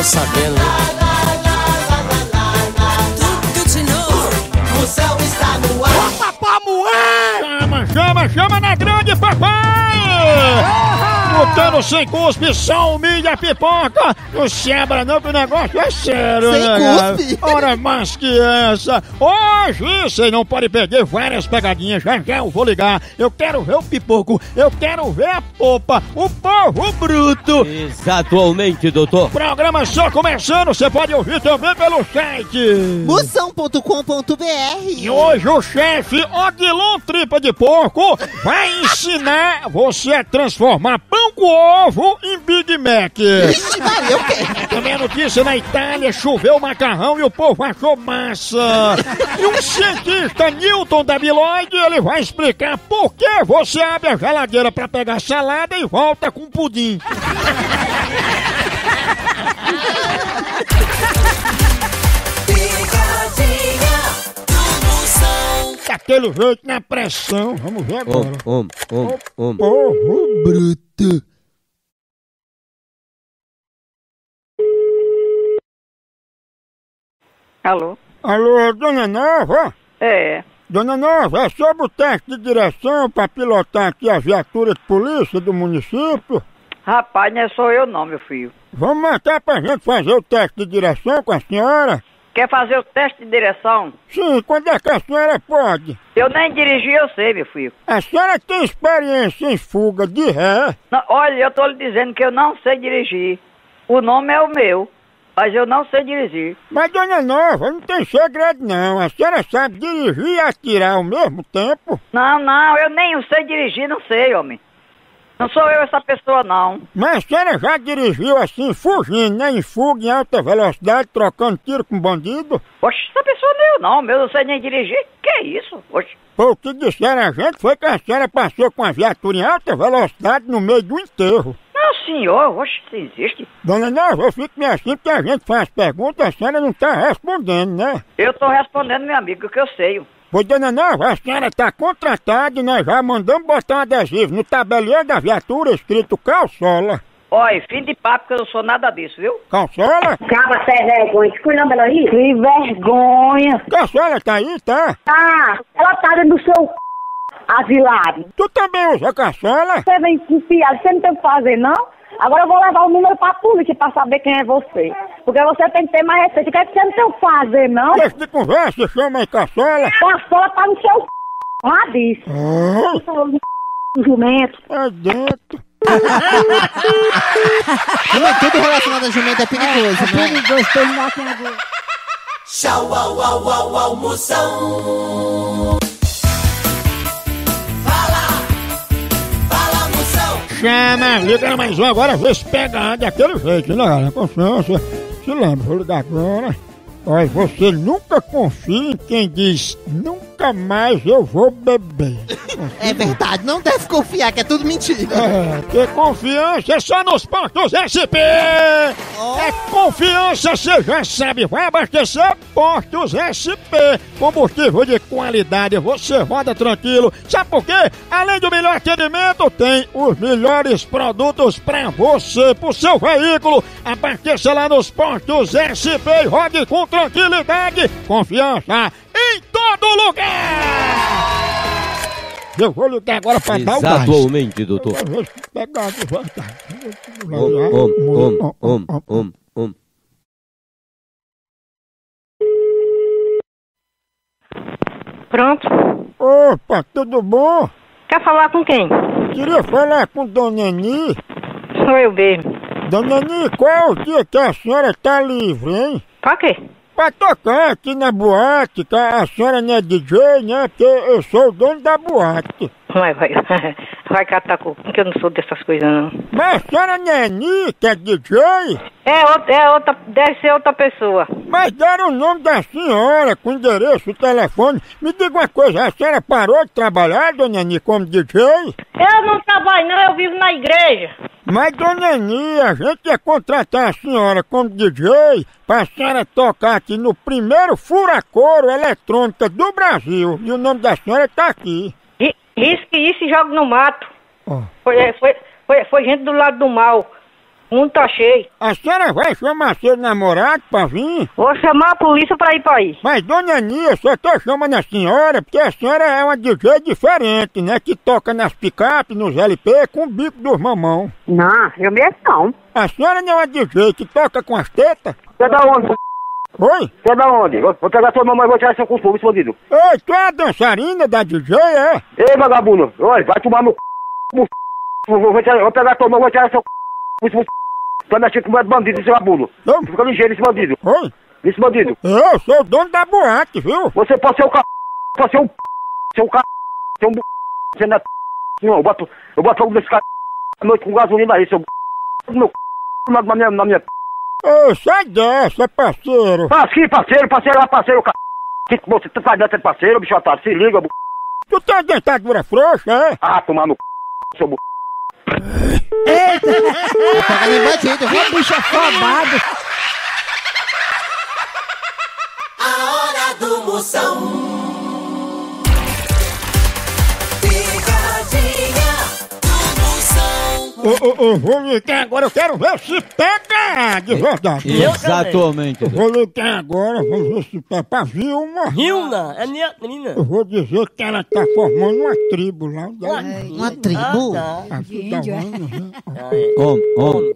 sabendo, né? Tudo de novo. Moção está no ar. Papai moer! Chama na grande, papai! Lutando sem cuspe, só humilha a pipoca. Não se abra não, que o negócio é sério, Sem né? cuspe? Ora, mais que essa. Hoje você não pode perder várias pegadinhas. Já eu vou ligar. Eu quero ver o pipoco. Eu quero ver a popa. O povo bruto. Exatamente, doutor. Programa só começando. Você pode ouvir também pelo site. Moção.com.br. E hoje o chefe Odilon Tripa de Porco vai ensinar você a transformar pão com ovo em Big Mac. Ixi, Maria, o quê? Também a notícia: na Itália choveu macarrão e o povo achou massa. E um cientista, Newton da Biloide, ele vai explicar por que você abre a geladeira pra pegar salada e volta com pudim. Picadinha do Moção. Daquele jeito, na pressão. Vamos ver agora. Povo bruto. Alô? Alô, dona Nova? É. Dona Nova, é sobre o teste de direção para pilotar aqui a viatura de polícia do município? Rapaz, não é só eu não, meu filho. Vamos marcar pra gente fazer o teste de direção com a senhora? Quer fazer o teste de direção? Sim, quando é que a senhora pode? Eu nem dirigi, eu sei, meu filho. A senhora tem experiência em fuga de ré? Não, olha, eu tô lhe dizendo que eu não sei dirigir. O nome é o meu, mas eu não sei dirigir. Mas, dona Nova, não tem segredo não. A senhora sabe dirigir e atirar ao mesmo tempo? Não, eu nem sei dirigir, não sei, homem. Não sou eu essa pessoa, não. Mas a senhora já dirigiu assim, fugindo, né? Em fuga, em alta velocidade, trocando tiro com bandido? Oxe, essa pessoa não é eu não, eu não sei nem dirigir. Que é isso? Oxe. Pô, o que disseram a gente foi que a senhora passou com a viatura em alta velocidade no meio do enterro. Não, senhor, oxe, isso existe. Dona Nova, eu fico meio assim porque a gente faz perguntas, a senhora não tá respondendo, né? Eu tô respondendo, meu amigo, que eu sei. Pois, dona Nova, a senhora tá contratada e nós já mandamos botar um adesivo no tabelião da viatura escrito Calçola. Olha, fim de papo que eu não sou nada disso, viu? Calçola? Cabra sem vergonha, que não, Bela Rita? Que vergonha! Calçola tá aí, tá? Ah, ela tá dentro do seu asilado. Tu também usa calçola? Você vem confiar, você não tem o que fazer, não? Agora eu vou levar o número pra polícia pra saber quem é você. Porque você tem que ter mais respeito. Quer que você não tem o que fazer, não? Deixa de conversa, chama aí calçola. A sola tá no seu lá disso. Jumento. É dentro. Tudo relacionado a jumento é perigoso, né? Perigoso, tô indo aqui agora. Tchau, au, au, au, au, Moção. Fala, Moção. Chama, liga mais um agora, vê se pega daquele jeito, né, galera? Confiança. Se lembra, vou ligar agora. Olha, você nunca confia em quem diz nunca mais eu vou beber. É verdade, não deve confiar, que é tudo mentira. É, ter confiança é só nos postos SP! É confiança, você já sabe, vai abastecer postos SP. Combustível de qualidade, você roda tranquilo. Sabe por quê? Além do melhor atendimento, tem os melhores produtos pra você, pro seu veículo. Abasteça lá nos postos SP e rode com tranquilidade. Confiança em todo lugar! Eu vou ligar agora pra dar o gás. Exatamente, doutor. Pegar devagar. Pronto. Opa, tudo bom? Quer falar com quem? Queria falar com Dona Eni. Sou eu mesmo. Dona Eni, qual é o dia que a senhora tá livre, hein? Pra quê? Pra tocar aqui na boate, que a senhora não é DJ, né? Porque eu sou o dono da boate. Vai catar coco, que eu não sou dessas coisas, não. Mas a senhora não é Eni, que é DJ? É outra, deve ser outra pessoa. Mas deram o nome da senhora, com endereço, telefone. Me diga uma coisa, a senhora parou de trabalhar, Dona Eni, como DJ? Eu não trabalho não, eu vivo na igreja. Mas, Dona Eni, a gente ia contratar a senhora como DJ pra senhora tocar aqui no primeiro furacoro eletrônica do Brasil. E o nome da senhora tá aqui. Risque isso e joga no mato. Ó. Foi gente do lado do mal. O mundo tá cheio. A senhora vai chamar seu namorado pra vir? Vou chamar a polícia pra ir pra aí. Mas, dona Aninha, eu só tô chamando a senhora porque a senhora é uma DJ diferente, né? Que toca nas picapes, nos LP, com o bico dos mamão. Não, eu mesmo não. A senhora não é uma DJ que toca com as tetas? Você é da onde? Oi? Você é da onde? Vou pegar sua mamãe e vou tirar seu cu, esse bandido. Ei, tu é a dançarina da DJ, é? Ei, vagabundo, olha, vai tomar no c... Vou pegar tua mão e vou tirar seu c... Tá mexendo com bandido, esse vagabundo. Eu? Fica ligeiro esse bandido. Oi? Esse bandido. Eu sou o dono da boate, viu? Você pode ser o c... Pode ser um c... Ser um c... Ser um b... Você não é... Não, eu boto fogo nesse c... À noite com gasolina aí, seu b... Meu c... Na minha... Ô, sai dessa, parceiro. Que parceiro, parceiro, c... Você tá dentro de parceiro, bicho otário, se liga, b... Tu tem a dentadura frouxa, é? Ah, tomar no c... Seu b... Pega nem bandido, viu? Bicho afobado. A hora do Moção. Pegadinha do Moção. Eu vou ligar agora, eu quero ver se pega de verdade. Exatamente. Eu vou ligar agora, vamos ver se pega pra Vilma. Vilma, é minha menina. Eu vou dizer que ela tá formando uma tribo lá. Uma tribo? Aqui da Ana, né? Homem.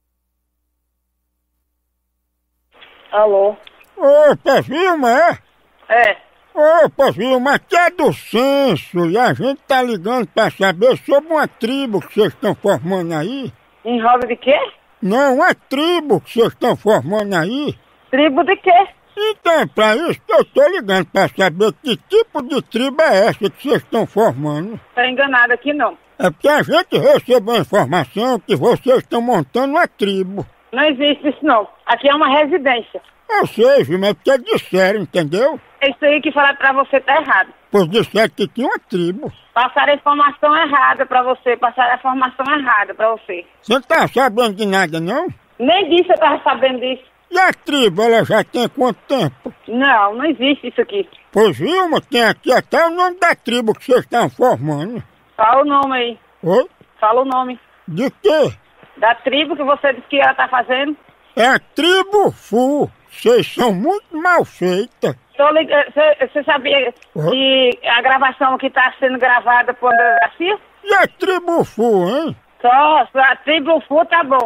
Alô? Opa, Vilma, é? É. Opa, Vilma, aqui é do censo e a gente tá ligando pra saber sobre uma tribo que vocês estão formando aí. Em roda de quê? Não, uma tribo que vocês estão formando aí. Tribo de quê? Então, pra isso que eu tô ligando pra saber que tipo de tribo é essa que vocês estão formando. Tá enganado aqui não. É porque a gente recebeu a informação que vocês estão montando uma tribo. Não existe isso não. Aqui é uma residência. Eu sei, Vilma, é porque disseram, entendeu? Isso aí que falaram pra você tá errado. Pois disseram que tinha uma tribo. Passaram a informação errada pra você. Passaram a informação errada pra você. Você não tá sabendo de nada, não? Nem disso eu tava sabendo disso. E a tribo, ela já tem quanto tempo? Não, não existe isso aqui. Pois, Vilma, tem aqui até o nome da tribo que vocês estão formando. Fala o nome aí. Oi? Fala o nome. De quê? Da tribo que você disse que ela tá fazendo. É a tribo Fu. Vocês são muito mal feitas. Você sabia que a gravação aqui tá sendo gravada por delegacia? E a tribo Fu, hein? Só a tribo Fu tá bom.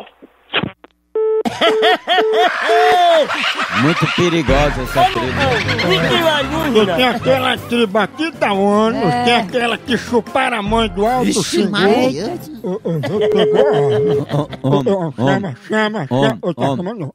Muito perigosa essa tribo. E tem aquela tribo aqui da ONU, tem aquela que chuparam a mãe do alto Vixe, xingou. Maria. Chama. Eu tô chamando.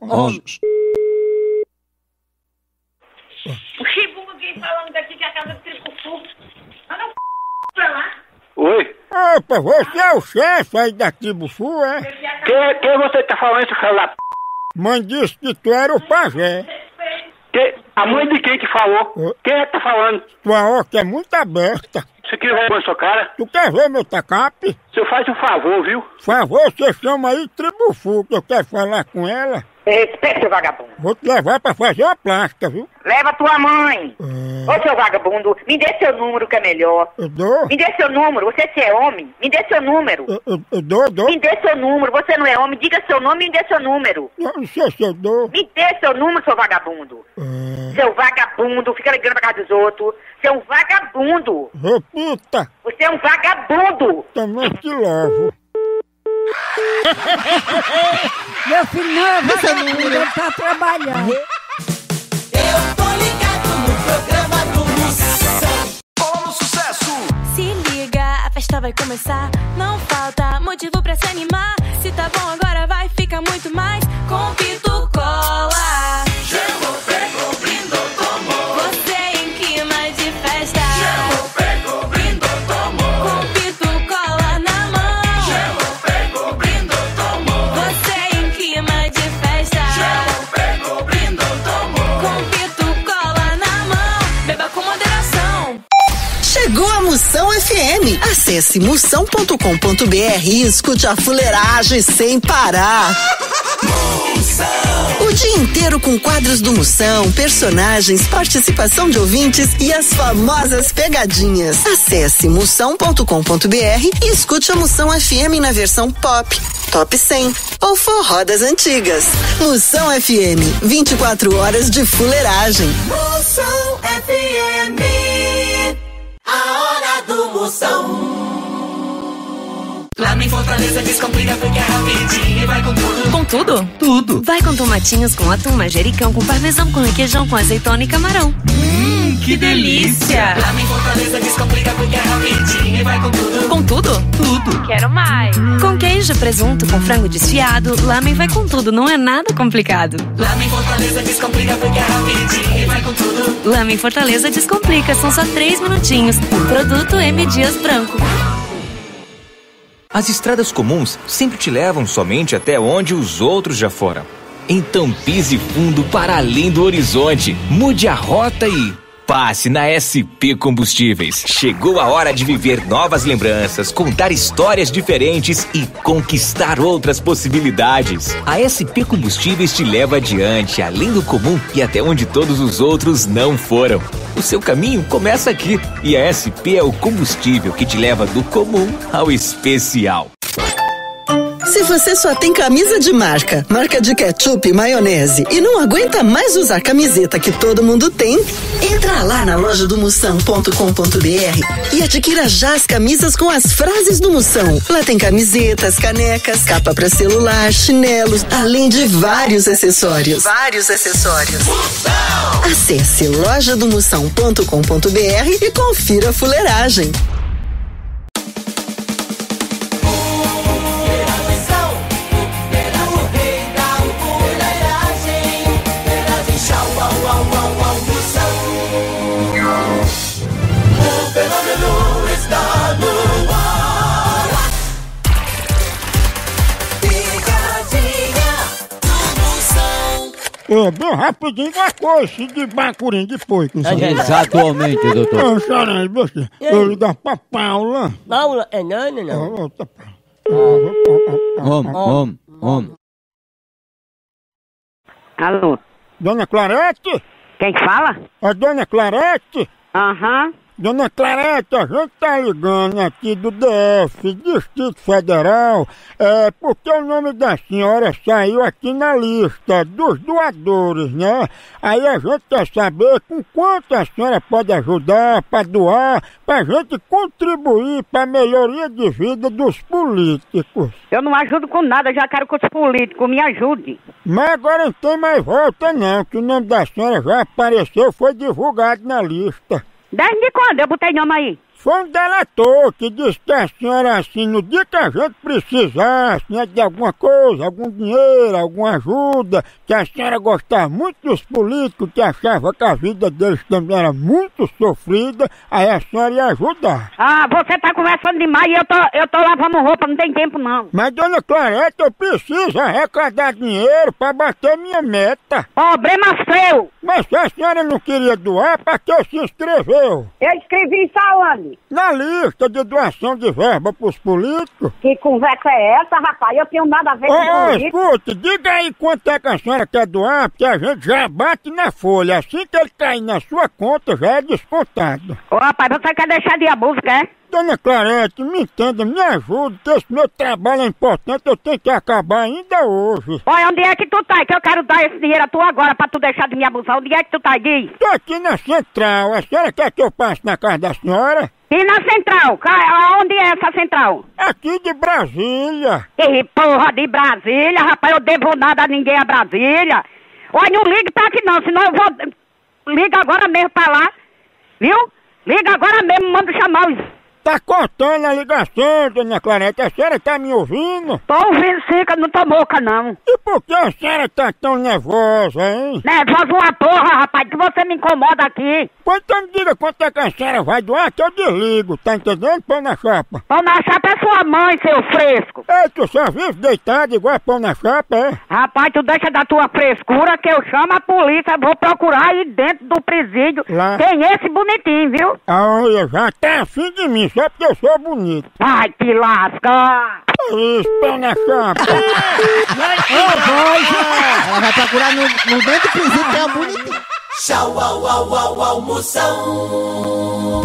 O Chibugo aqui falando daqui que é a casa do tribo Fu. Manda pra lá. Oi? Opa, você é o chefe aí da tribo Fu, é? Quem você tá falando, seu filho da p... Mãe disse que tu era o pajé. A mãe de quem que falou? Quem é que tá falando? Tua oca é muito aberta. Você quer ver na sua cara? Tu quer ver meu tacape? Você faz um favor, viu? Por favor, você chama aí tribo Fu, que eu quero falar com ela. Respeita, seu vagabundo. Vou te levar pra fazer uma plástica, viu? Leva tua mãe. Ô, seu vagabundo, me dê seu número que é melhor. Eu dou. Me dê seu número, você se é homem, me dê seu número. Eu dou. Me dê seu número, você não é homem, diga seu nome e me dê seu número. Não sei se eu dou. Me dê seu número, seu vagabundo. Seu vagabundo, fica ligando pra casa dos outros. Você é um vagabundo. Repita. Você é um vagabundo. Também te levo. Meu filho não é vagabundo, ele tá trabalhando. Eu tô ligado no programa do Moção. Bola no sucesso. Se liga, a festa vai começar. Não falta motivo pra se animar. Se tá bom agora vai ficar muito mais. Com Pito Cola. Chegou, pegou, brindou, tomou. Você em clima de festa. Chegou, pegou, brindou, tomou. Com Pito Cola na mão. Chegou, pegou, brindou, tomou. Você em clima de festa. Chegou, pegou, brindou, tomou. Com Pito Cola na mão. Beba com moderação. Chegou a Moção FM. Acesse moção.com.br e escute a fuleiragem sem parar. O dia inteiro com quadros do Moção, personagens, participação de ouvintes e as famosas pegadinhas. Acesse moção.com.br e escute a Moção FM na versão pop, top 100 ou forró das antigas. Moção FM, 24 horas de fuleiragem. Moção FM, a hora do Moção. Lá em Fortaleza descomplica porque é rapidinho e vai com tudo. Com tudo? Tudo. Vai com tomatinhos, com atum, manjericão, com parmesão, com requeijão, com azeitona e camarão. Que delícia! Lá em Fortaleza descomplica porque é rapidinho e vai com tudo. Com tudo? Tudo. Quero mais. Com queijo, presunto, com frango desfiado, Lamen vai com tudo, não é nada complicado. Lá em Fortaleza descomplica porque é rapidinho e vai com tudo. Lamen Fortaleza descomplica, são só 3 minutinhos. Produto M. Dias Branco. As estradas comuns sempre te levam somente até onde os outros já foram. Então pise fundo para além do horizonte. Mude a rota e passe na SP Combustíveis. Chegou a hora de viver novas lembranças, contar histórias diferentes e conquistar outras possibilidades. A SP Combustíveis te leva adiante, além do comum e até onde todos os outros não foram. O seu caminho começa aqui e a SP é o combustível que te leva do comum ao especial. Se você só tem camisa de marca de ketchup e maionese e não aguenta mais usar camiseta que todo mundo tem, entra lá na loja do moção.com.br e adquira já as camisas com as frases do Moção. Lá tem camisetas, canecas, capa para celular, chinelos, além de vários acessórios. Acesse lojadomoção.com.br e confira a fuleiragem. É, bem rapidinho, uma coisa de bacurim depois. Exatamente, doutor. Não, chora aí, você. Eu ligar pra Paula. Paula, é não. Alô? Dona Clarete? Quem que fala? É Dona Clarete? Aham. Dona Clarete, a gente tá ligando aqui do DF, Distrito Federal, porque o nome da senhora saiu aqui na lista dos doadores, né? Aí a gente quer saber com quanto a senhora pode ajudar para doar, pra gente contribuir para a melhoria de vida dos políticos. Eu não ajudo com nada, já quero que os políticos me ajudem. Mas agora não tem mais volta não, que o nome da senhora já apareceu, foi divulgado na lista. Desde quando eu botei nome aí? Foi um delator que disse que a senhora, assim, no dia que a gente precisasse, né, de alguma coisa, algum dinheiro, alguma ajuda, que a senhora gostava muito dos políticos, que achava que a vida deles também era muito sofrida, aí a senhora ia ajudar. Ah, você tá conversando demais e eu tô lavando roupa, não tem tempo não. Mas, dona Clarete, eu preciso arrecadar dinheiro pra bater minha meta. Problema seu! Mas se a senhora não queria doar, pra que se inscreveu? Eu escrevi isso aonde? Na lista de doação de verba pros políticos. Que conversa é essa, rapaz? Eu tenho nada a ver com político. Escute, diga aí quanto é que a senhora quer doar, porque a gente já bate na folha. Assim que ele cair na sua conta, já é descontado. Ô, rapaz, você quer deixar de abuso, quer? Dona Clarete, me entenda, me ajude, que esse meu trabalho é importante, eu tenho que acabar ainda hoje. Olha, onde é que tu tá? Que eu quero dar esse dinheiro a tu agora pra tu deixar de me abusar. Onde é que tu tá, diz? Tô aqui na central, a senhora quer que eu passe na casa da senhora? E na central? Onde é essa central? Aqui de Brasília. Que porra de Brasília, rapaz, eu devo nada a ninguém a Brasília. Olha, não ligue pra aqui não, senão eu vou... Liga agora mesmo pra lá, viu? Liga agora mesmo, manda chamar os... Tá cortando a ligação, dona Clarete, a senhora tá me ouvindo? Tô ouvindo sim, que eu não tô moca não. E por que a senhora tá tão nervosa, hein? Nervosa uma porra, rapaz, que você me incomoda aqui. Depois então me diga quanto é que a senhora vai doar que eu desligo, tá entendendo, pão na chapa? Pão na chapa é sua mãe, seu fresco. Ei, tu só vive deitado igual pão na chapa, é? Rapaz, tu deixa da tua frescura que eu chamo a polícia, vou procurar aí dentro do presídio. Lá. Tem esse bonitinho, viu? Olha, já tá afim de mim, só porque eu sou bonito. Vai te lascar. Isso, pão na chapa. Ela vai procurar no dentro do presídio que é bonitinho. Tchau, au, au, au, almoção.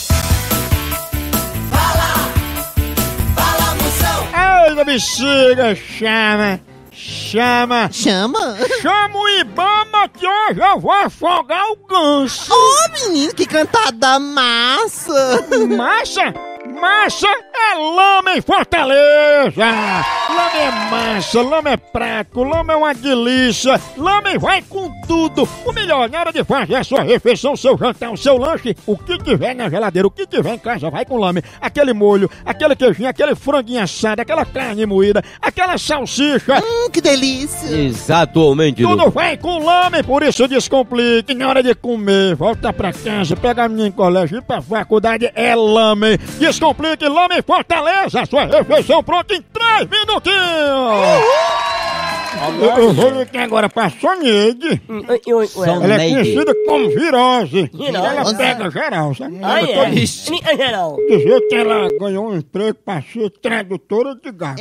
Fala, moção. Ei, da bexiga, chama. Chama? Chama o Ibama que hoje eu vou afogar o ganso. Menino, que cantada massa. Massa é lama em Fortaleza! Lama é massa, lama é prático, lama é uma delícia, lama vai com tudo! O melhor, na hora de fazer a sua refeição, seu jantar, o seu lanche, o que tiver na geladeira, o que tiver em casa, vai com lame. Aquele molho, aquele queijinho, aquele franguinho assado, aquela carne moída, aquela salsicha. Que delícia! Exatamente. Tudo vai com lame, por isso descomplique. Na hora de comer, volta pra casa, pega a menina em colégio, ir pra faculdade, é lame. Descomplique Lame Fortaleza, a sua refeição pronta em 3 minutinhos! Eu vou ligar agora pra Soneide. Ela é conhecida como virose. Ela pega geral, sabe? Dizer que ela ganhou um emprego pra ser tradutora de gato.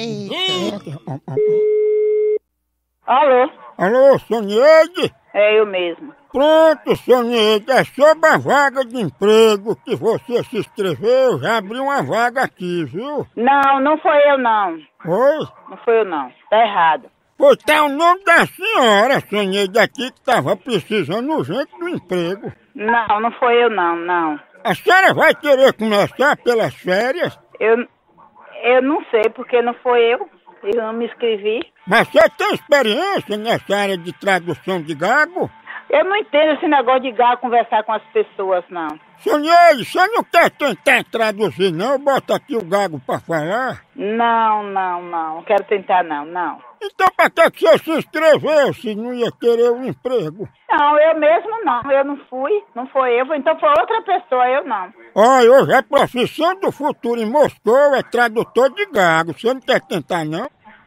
Alô, Soneide? É eu mesmo. Pronto, Soneide, é sobre a vaga de emprego que você se inscreveu, já abriu uma vaga aqui, viu? Não foi eu não. Oi? Não foi eu não. Tá errado. Pois tá o nome da senhora, Soneide, aqui que tava precisando urgente do emprego. Não foi eu não. A senhora vai querer começar pelas férias? Eu não sei, porque não foi eu. Eu não me inscrevi. Mas você tem experiência nessa área de tradução de gago? Eu não entendo esse negócio de gago conversar com as pessoas, não. Soneide, você não quer tentar traduzir, não? Bota aqui o gago pra falar. Não. Não quero tentar, não. Então pra que você se inscreveu se não ia querer um emprego? Não, eu mesmo não. Eu não fui. Não foi eu. Então foi outra pessoa, eu não. Olha, hoje a profissão do futuro em Moscou é tradutor de gago. Você não quer tentar, não?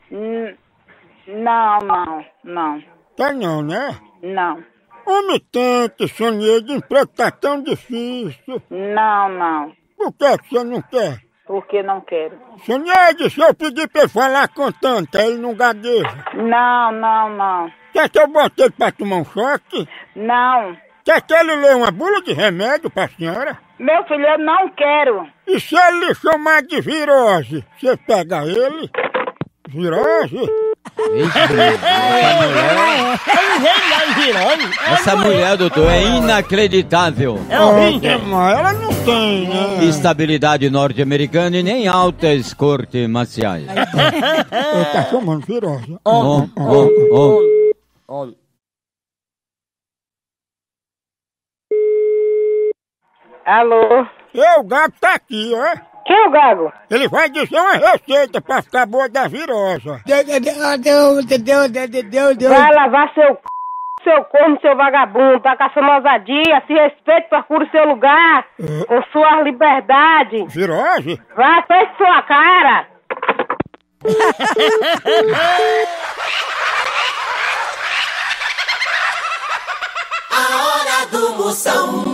Não. Tá não, né? Não. Homem, tente, Soneide, emprego tá tão difícil. Não. Por que você não quer? Porque não quero. Soneide, se eu pedir pra ele falar cantando, ele não gagueja. Não. Quer que eu bote ele pra tomar um choque? Não. Quer que ele lê uma bula de remédio pra senhora? Meu filho, eu não quero. E se ele lhe chamar de virose, você pega ele? Virose? Essa mulher, doutor, é inacreditável. Ela não tem, né? Estabilidade norte-americana e nem altas cortes marciais. Ele tá chamando virose. Alô? O Gago tá aqui, ó. Quem é o Gago? Ele vai dizer uma receita pra ficar boa da virosa. Vai lavar seu corno, seu vagabundo, tá caçando ousadia, se respeite, procure seu lugar, com sua liberdade. Virose? Vai, feche sua cara. A hora do Moção.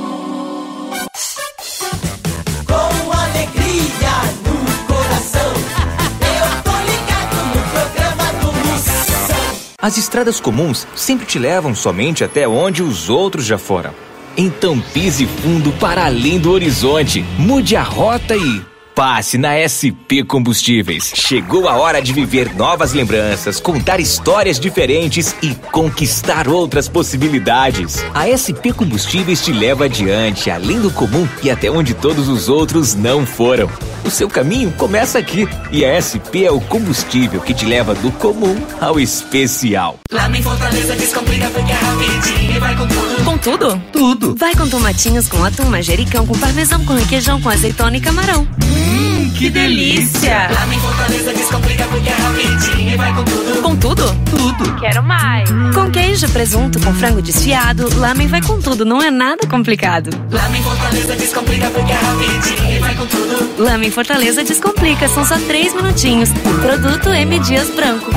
Com alegria no coração, eu tô ligado no programa do Moção. As estradas comuns sempre te levam somente até onde os outros já foram. Então pise fundo para além do horizonte. Mude a rota e passe na SP Combustíveis. Chegou a hora de viver novas lembranças, contar histórias diferentes e conquistar outras possibilidades. A SP Combustíveis te leva adiante, além do comum e até onde todos os outros não foram. O seu caminho começa aqui e a SP é o combustível que te leva do comum ao especial. Lama em Fortaleza descomplica porque é rapidinho e vai com tudo. Com tudo? Tudo. Vai com tomatinhos, com atum, manjericão, com parmesão, com requeijão, com azeitona e camarão. Que delícia! Lama em Fortaleza descomplica porque é rapidinho e vai com tudo. Com tudo? Tudo. Quero mais. Com queijo, presunto, com frango desfiado, Lamen vai com tudo, não é nada complicado. Lama em Fortaleza descomplica porque é rapidinho e vai com tudo. Lamen Fortaleza descomplica, são só 3 minutinhos. O produto M. Dias Branco.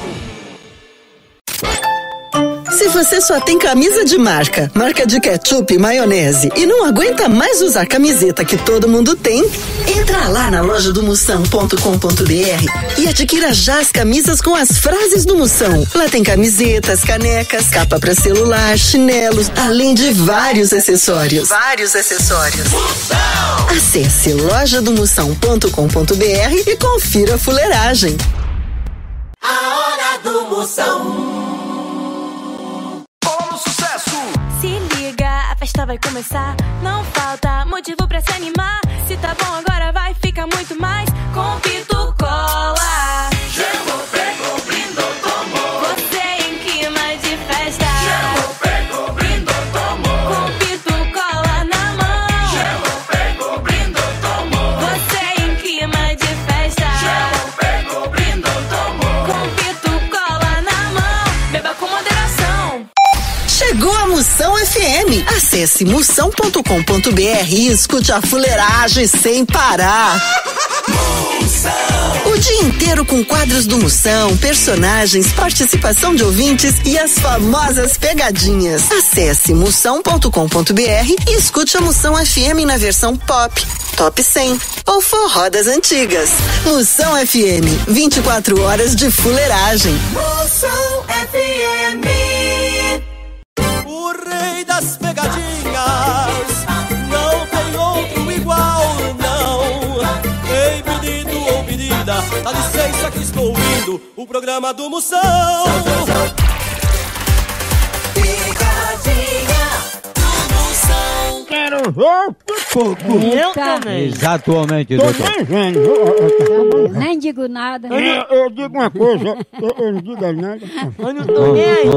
Se você só tem camisa de marca de ketchup e maionese e não aguenta mais usar camiseta que todo mundo tem, entra lá na loja do Moção.com.br e adquira já as camisas com as frases do Moção. Lá tem camisetas, canecas, capa para celular, chinelos, além de vários acessórios. Moção! Acesse lojadomoção.com.br e confira a fuleiragem. A hora do Moção. Se liga, a festa vai começar. Não falta motivo pra se animar. Se tá bom agora vai ficar muito mais. Com Pito Cola. Chegou, pegou, brindou, tomou. Você em clima de festa. Chegou, pegou, brindou, tomou. Com Pito Cola na mão. Chegou, pegou, brindou, tomou. Você em clima de festa. Chegou, pegou, brindou, tomou. Com Pito Cola na mão. Beba com moderação. Chegou a Moção FM. Acesse moção.com.br e escute a fuleiragem sem parar. O dia inteiro com quadros do Moção, personagens, participação de ouvintes e as famosas pegadinhas. Acesse moção.com.br e escute a Moção FM na versão pop, top 100 ou forró das antigas. Moção FM, 24 horas de fuleiragem. Moção FM. O rei das pegadinhas, não tem outro igual, não. Ei, pedido ou pedida, dá licença que estou ouvindo o programa do Moção. Pegadinha do Moção. Quero ver o pipoco. Eu também. Exatamente, Tô doutor. nem vendo. Nem digo nada. Eu digo uma coisa, eu não digo nada. Eu não tô nem aí.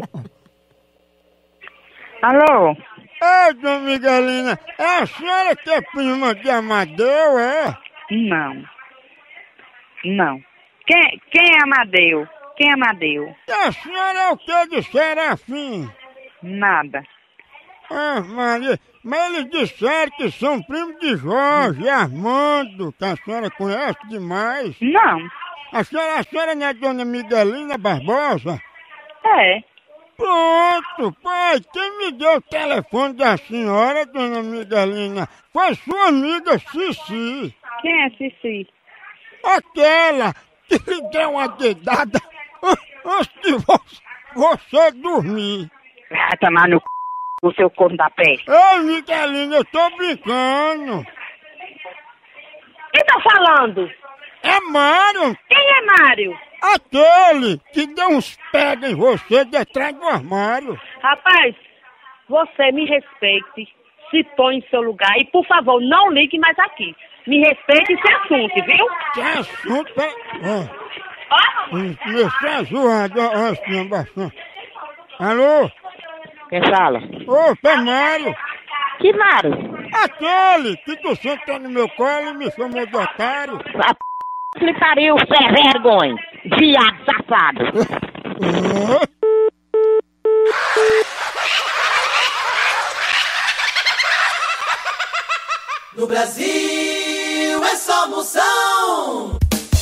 Alô? Ei, dona Miguelina, é a senhora que é prima de Amadeu, é? Não. Não. Quem é Amadeu? Quem é Amadeu? E a senhora é o que de Serafim? Nada. Ah, Maria, mas eles disseram que são primos de Jorge e Armando, que a senhora conhece demais. Não. A senhora não é dona Miguelina Barbosa? É. Pronto, pai, quem me deu o telefone da senhora, dona Miguelina, foi sua amiga Cici. Quem é Cici? Aquela que lhe deu uma dedada antes de você dormir. Vai tomar no c... o seu corno da peste. Ei, Miguelina, eu tô brincando. Quem tá falando? É Mário. Quem é Mário? Aquele que deu uns pega em você detrás do armário. Rapaz, você me respeite, se põe em seu lugar e, por favor, não ligue mais aqui. Me respeite esse assunto, viu? Que assunto, começou a zoar, ó, assim, bastante. Alô? Quem fala? Opa, é Mário. Que Mário? Aquele que tu sentou no meu colo e me chamou de otário. Que pariu, sem vergonha, viado safado. No Brasil é só Moção.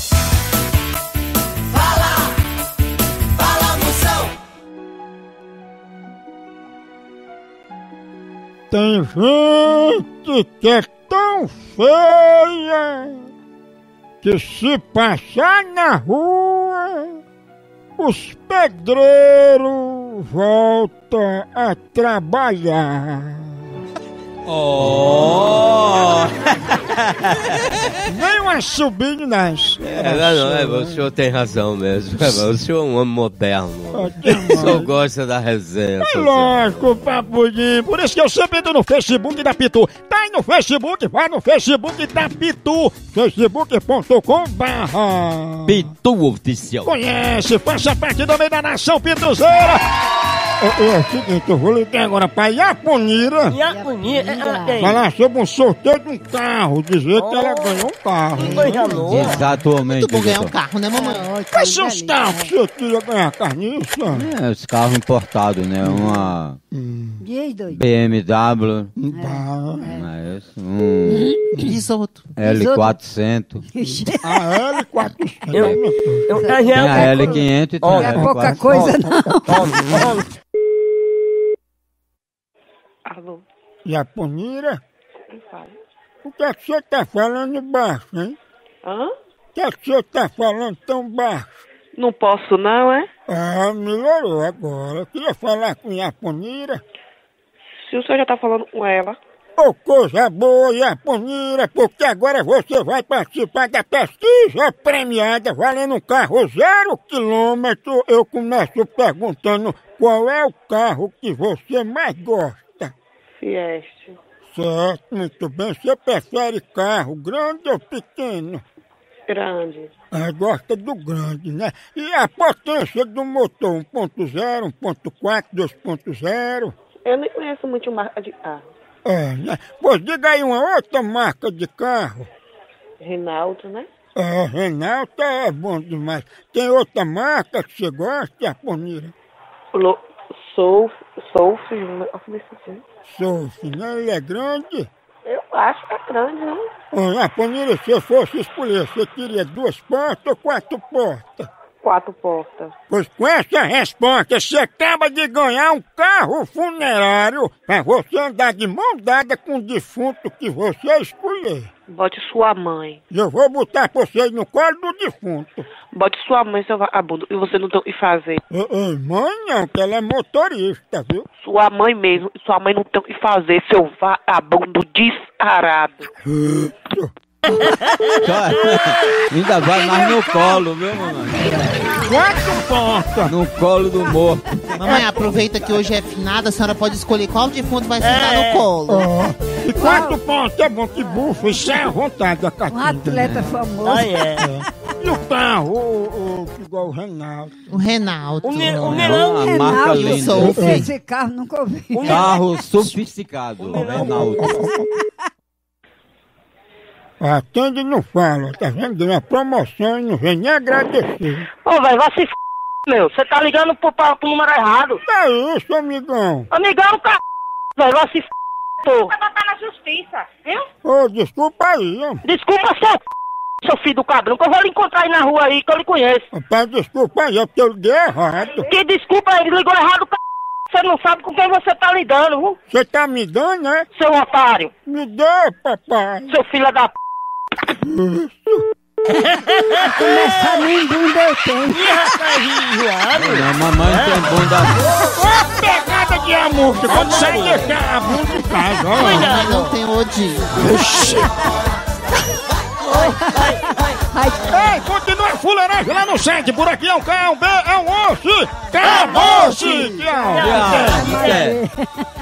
Fala Moção. Tem gente que é tão feia que se passar na rua, os pedreiros voltam a trabalhar. Oh! Nem uma subida nas. O senhor tem razão mesmo. O senhor é um homem moderno. O senhor gosta da resenha. É lógico, papudinho. Por isso que eu sempre entro no Facebook da Pitu. Tá aí no Facebook, vai no Facebook da Pitu. facebook.com/. Pitu Oficial. Conhece, faça parte do meio da nação pituzeira. É o seguinte, eu vou ligar agora pra Iaponira. Falar sobre um sorteio de um carro. Dizer que ela ganhou um carro. Exatamente. Muito bom ganhar um carro, né, mamãe? Quais são os carros que você queria ganhar, Carniça? Os carros importados, né? Uma BMW. Risoto. L400. A L400. Tem a L500 e tem a L400. É pouca coisa, não. Alô? Iaponira? Quem fala? O que é que você tá falando baixo, hein? Hã? O que é que você tá falando tão baixo? Não posso não, é? Ah, melhorou agora. Eu queria falar com Iaponira. Se o senhor já tá falando com ela. Ô, coisa boa, Iaponira, porque agora você vai participar da pesquisa premiada valendo um carro 0 km. Eu começo perguntando qual é o carro que você mais gosta. Fiesta. Certo, muito bem. Você prefere carro grande ou pequeno? Grande. Ah, gosta do grande, né? E a potência do motor 1.0, 1.4, 2.0? Eu nem conheço muito marca de carro. É, né? Pois diga aí uma outra marca de carro. Renault, né? É, Renault é bom demais. Tem outra marca que você gosta, Iaponira? Soul, né? Ele é grande? Eu acho que é grande, né? Iaponira, se eu fosse escolher, você queria 2 portas ou 4 portas? 4 portas. Pois com essa resposta, você acaba de ganhar um carro funerário pra você andar de mão dada com o defunto que você escolher. Bote sua mãe. Eu vou botar você no colo do defunto. Bote sua mãe, seu vagabundo, e você não tem o que fazer. Mãe não, que ela é motorista, viu? Sua mãe mesmo, sua mãe não tem o que fazer, seu vagabundo descarado. Ainda vai mais no colo, viu, mamãe? 4 portas! No colo do morto. Mamãe, aproveita que hoje é finada, a senhora pode escolher qual defunto vai sentar no colo. E 4 portas é bom que bufa, isso é a vontade da Catinha. Um atleta famoso. E o carro, igual o Renault. O Renault. O A marca linda. Esse carro nunca ouvi. Carro sofisticado. Renault. Atende e não fala, tá vendo? Uma promoção e não vem nem agradecer. Ô, velho, vai se f***, meu. Você tá ligando pro número errado. É isso, amigão. Amigão, velho, vai se f***, pô. Vai botar na justiça, viu? Ô, desculpa aí, ó. Desculpa, seu filho do cabrão, que eu vou lhe encontrar aí na rua aí, que eu lhe conheço. Rapaz, desculpa aí, é porque eu liguei errado. Que desculpa aí, ligou errado, você não sabe com quem você tá lidando, viu? Você tá me dando, né? Seu otário. Me dê, papai. Seu filho da p... Começar nem bunda eu tenho. Não, mamãe tem bunda. Ô, pegada de amor, que quando você deixar a bunda em casa, ó. Não tem odinho. Ei, continua a fuleiragem lá no site. Por aqui é um K, é um B, é um osso. Acabou-se! Tchau! Tchau.